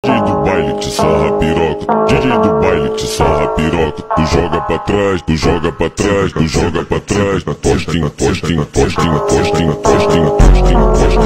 DJ do baile te sarra piroca, DJ do baile te sarra piroca. Tu joga pra trás, tu joga pra trás, tu joga pra trás. Na tostinha, tostinha, tostinha, tostinha, tostinha, tostinha, tostinha.